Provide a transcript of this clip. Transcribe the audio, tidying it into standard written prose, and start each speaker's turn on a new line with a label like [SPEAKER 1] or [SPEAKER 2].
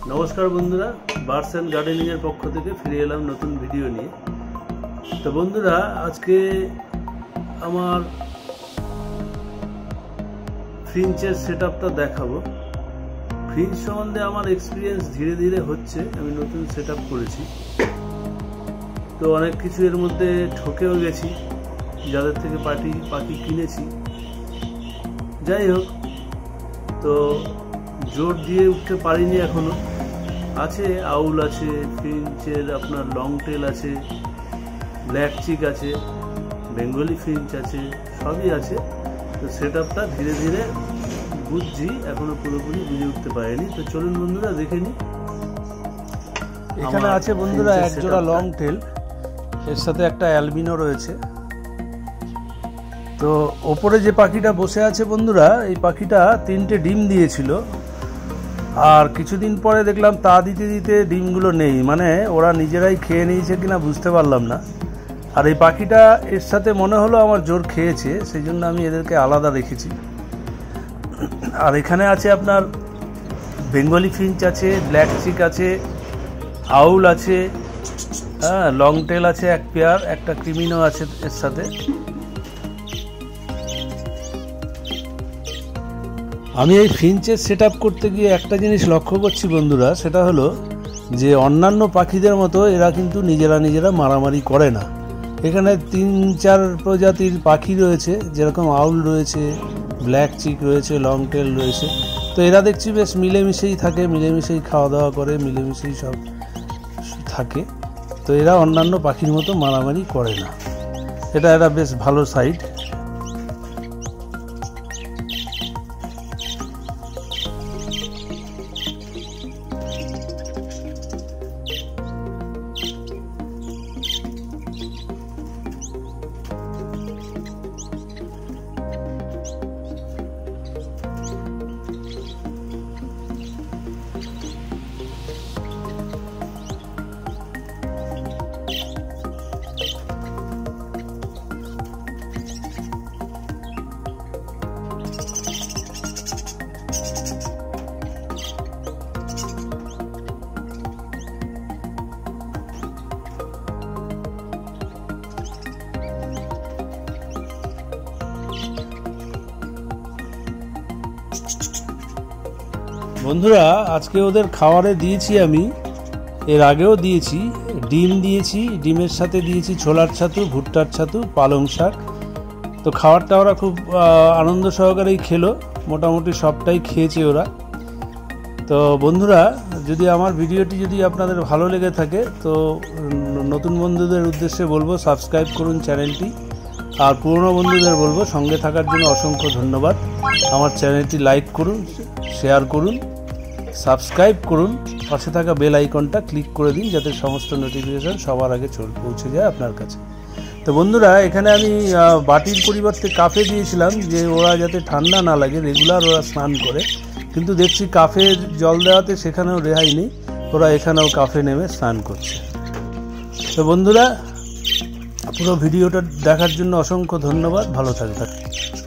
[SPEAKER 1] नमस्कार बंधुरा birds and gardening एर पक्ष थेके फिरे एलाम नतून भिडियो निये। तो बंधुरा आज के आमार फिंचेर सेटआपटा देखाबो। फिंच सम्बन्धे आमार एक्सपिरियेंस धीरे धीरे होच्छे। आमि नतून सेटआप करेछि तो अनेक किछु एर मध्ये ठकेओ गेछि, जादेर थेके पाखी किनेछि। যাই হোক, तो जोर दिए उठते पारिनी एखोनो। आछे आउल आछे, फिंचेर आपनार लंग टेल आछे, ब्लैक चिक आछे, बेंगली फिंच आछे, सबई आछे। तो सेटआपटा धीरे धीरे बुझছি, एखोनो पुरोपुরি बुझे उठते पारिनी। तो चलुन बंधुरा देखे नी।
[SPEAKER 2] এখানে আছে বন্ধুরা এক জোড়া লং টেল, এর সাথে একটা অ্যালবিনো রয়েছে। তো ওপরে যে পাখিটা বসে আছে বন্ধুরা, এই পাখিটা 3টে ডিম দিয়েছিল, আর কিছুদিন পরে দেখলাম তা দিতে দিতে ডিমগুলো নেই, মানে ওরা নিজেরাই খেয়ে নিয়েছে কিনা বুঝতে পারলাম না। আর এই পাখিটা এর সাথে মনে হলো আমার জোর খেয়েছে, সেই জন্য আমি এদেরকে আলাদা রেখেছি। আর এখানে আছে আপনার বেঙ্গলি ফিঞ্চ আছে, ব্ল্যাক চিক আছে, আউল আছে, হ্যাঁ, লং টেল আছে এক পেয়ার, একটা ক্রিমিনো আছে এর সাথে। আমি এই ফিঞ্চের সেটআপ করতে গিয়ে একটা জিনিস লক্ষ্য করছি বন্ধুরা, সেটা হলো যে অন্যান্য পাখিদের মতো এরা কিন্তু নিজেরা মারামারি করে না। এখানে 3-4 প্রজাতির পাখি রয়েছে, যেরকম আউল রয়েছে, ব্ল্যাক চিক রয়েছে, লং টেল রয়েছে। তো এরা দেখছি বেশ মিলেমিশেই থাকে, মিলেমিশেই খাওয়া দাওয়া করে, মিলেমিশেই সব থাকে। তো এরা অন্যান্য পাখির মতো মারামারি করে না, এটা একটা বেশ ভালো সাইড। বন্ধুরা আজকে ওদের খাবারে দিয়েছি, আমি এর আগেও দিয়েছি, ডিম দিয়েছি, ডিমের সাথে দিয়েছি ছোলার ছাতু, ভুট্টার ছাতু, পালং শাক। তো খাবারটা ওরা খুব আনন্দ সহকারেই খেলো, মোটামুটি সবটাই খেয়েছে ওরা। তো বন্ধুরা, যদি আমার ভিডিওটি যদি আপনাদের ভালো লেগে থাকে তো নতুন বন্ধুদের উদ্দেশ্যে বলবো সাবস্ক্রাইব করুন চ্যানেলটি, আর পুরনো বন্ধুদের বলবো সঙ্গে থাকার জন্য অসংখ্য ধন্যবাদ। আমার চ্যানেলটি লাইক করুন, শেয়ার করুন, সাবস্ক্রাইব করুন, পাশে থাকা বেল আইকনটা ক্লিক করে দিন যাতে সমস্ত নোটিফিকেশন সবার আগে পৌঁছে যায় আপনার কাছে। তো বন্ধুরা, এখানে আমি বাটির পরিবর্তে কাপে দিয়েছিলাম যে ওরা যাতে ঠান্ডা না লাগে, রেগুলার ওরা স্নান করে, কিন্তু দেখছি কাপে জল দেওয়াতে সেখানেও রেহাই নেই, ওরা এখানেও কাপে নেমে স্নান করছে। তো বন্ধুরা, পুরো ভিডিওটা দেখার জন্য অসংখ্য ধন্যবাদ, ভালো থাকবেন।